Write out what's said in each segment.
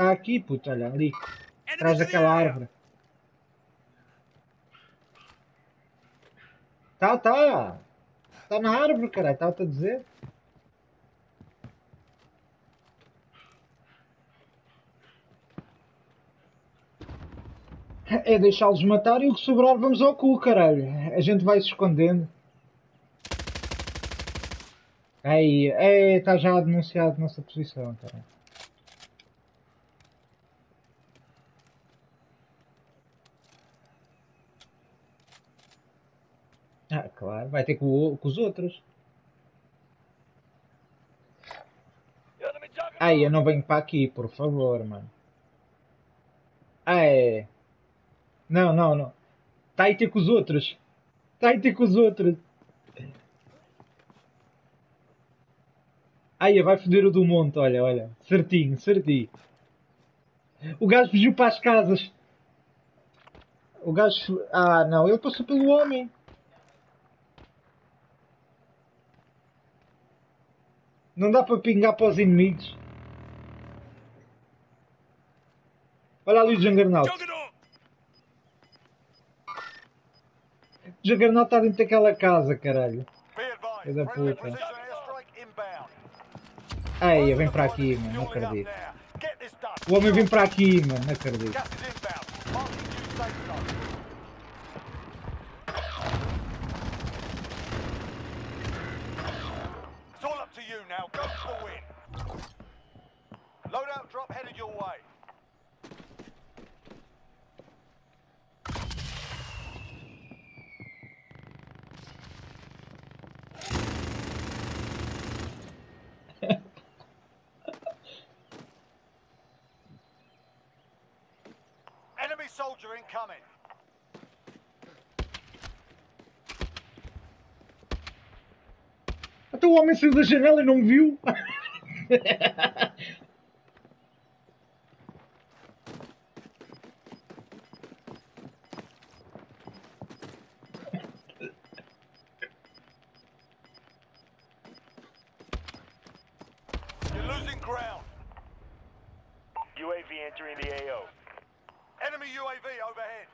Está aqui, puto, olha, ali. Atrás daquela árvore. Tá. Está na árvore, caralho, estava-te a dizer. É deixá-los matar e o que sobrar vamos ao cu, caralho. A gente vai se escondendo. Aí, está já denunciado nossa posição, caralho. Ah, claro, vai ter com os outros. Ai, eu não venho para aqui, por favor, mano. Ai. Não. Está aí ter com os outros. Está aí ter com os outros. Ai, vai foder o do monte, olha. Certinho. O gajo fugiu para as casas. O gajo... Ah, não, ele passou pelo homem. Não dá para pingar para os inimigos. Olha ali o Juggernaut. O Juggernaut está dentro daquela casa, caralho. É da puta. Ai, vem para aqui, mano, não acredito. O homem vem para aqui, mano, não acredito. Loadout drop headed your way. Enemy soldier incoming. Até o homem saiu da janela e não me viu. You're losing ground. UAV entering the AO. Enemy UAV overhead.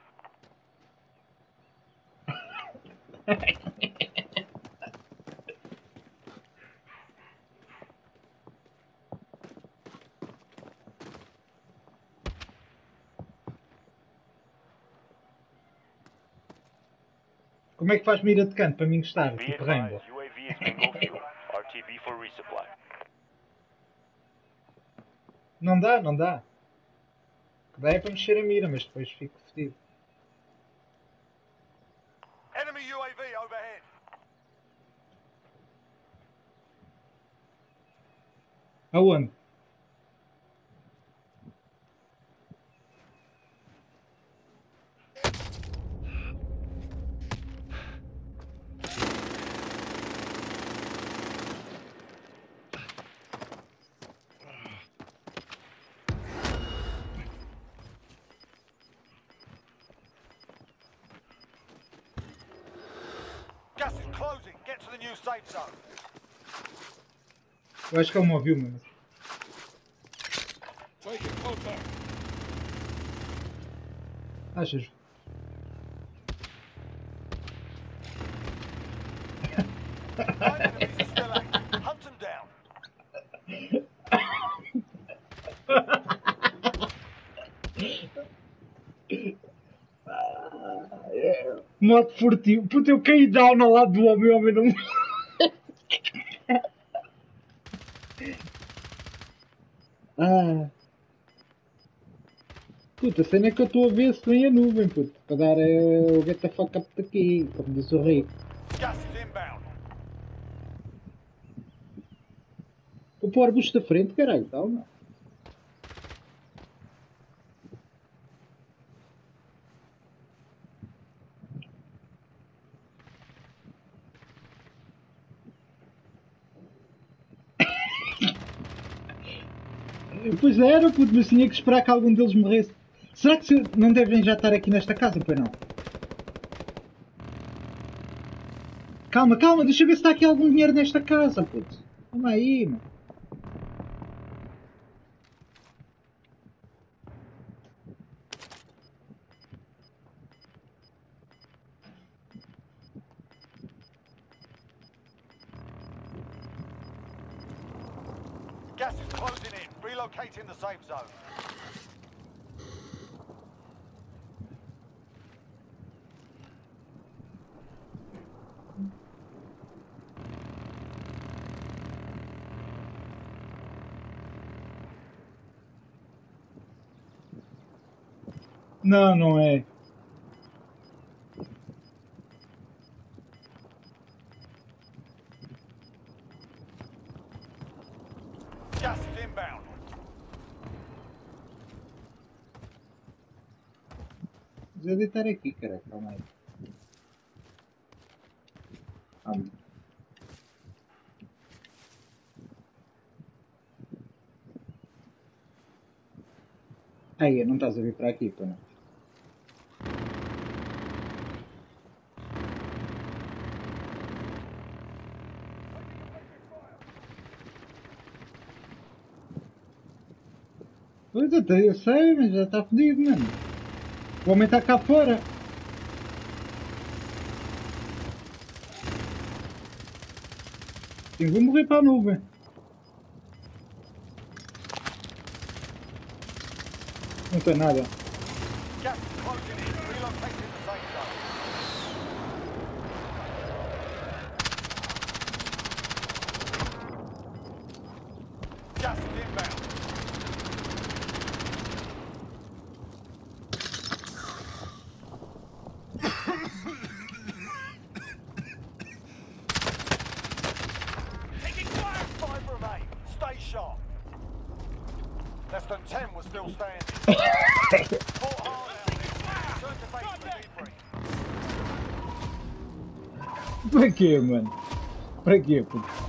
Como é que faz mira de canto para me encostar? Be Tipo advised, Rainbow. UAV is bingo fuel. RTB for resupply. Não dá. Dá é para mexer a mira, mas depois fico fedido. Enemy UAV overhead. Aonde? Gas is closing. Get to the new safe zone. Eu acho que ele me ouviu, mano. Achas? Nine enemies are still active. Hunt them down. Modo furtivo. Puta, eu caí down ao lado do homem, o homem não... Puta, a cena é que eu estou a ver se vem a nuvem, puta. Para dar o get the fuck up daqui, como disse o Rico. Gas is inbound. Vou pôr o arbusto da frente, caralho, calma. Pois era, puto, mas tinha que esperar que algum deles morresse. Será que não devem já estar aqui nesta casa, pois não? Calma, deixa eu ver se está aqui algum dinheiro nesta casa, puto. Calma aí, mano. Gas is closing in. Relocating the safe zone. Não, não é. Gas is inbound. Vou deitar aqui, cara. Calma aí. Aí, não estás a vir para aqui, pô, não? Pois eu sei, mas já está fodido, mano. O homem está cá fora. Sim, vou morrer para a nuvem. Não tem nada. Gas is closing in. Relocating the safe zone. Gas is inbound. Taking fire! 5 remain. Stay sharp. Less than 10 was still standing. Fought hard out there. Turn to face the debrief. Para quê, mano? Para quê, puto?